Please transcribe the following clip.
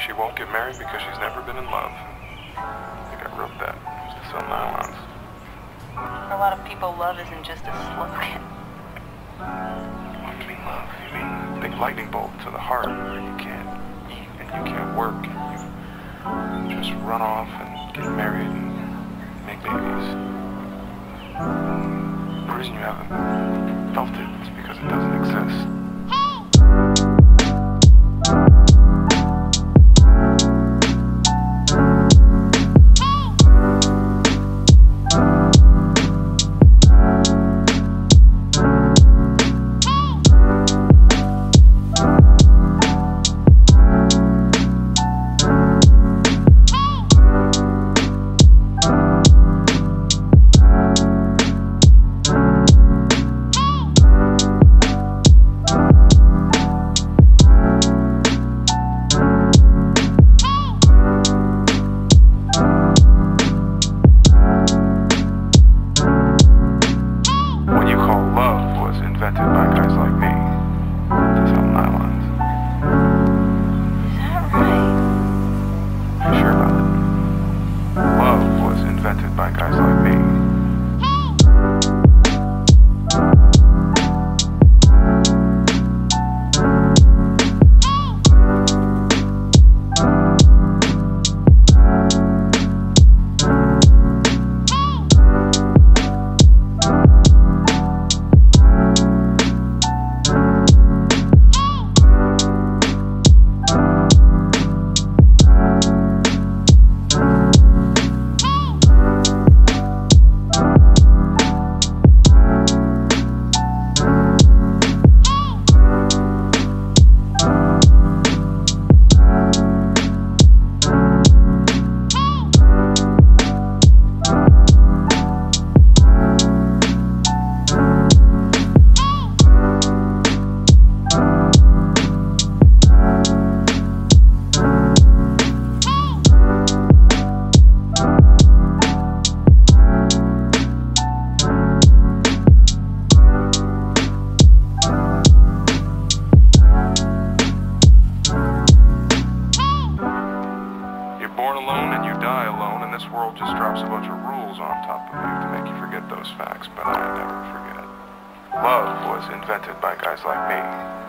she won't get married because she's never been in love. I think I wrote that to sell nylons. For a lot of people, love isn't just a slogan. What do you mean love? You mean a big lightning bolt to the heart where you can't eat and you can't work and you just run off and get married and make babies. The reason you haven't felt it is because it doesn't exist. Invented by guys like me to sell nylons. Is that right? You sure about it? Love was invented by guys like me. Born alone and you die alone, and this world just drops a bunch of rules on top of you to make you forget those facts, but I never forget. Love was invented by guys like me.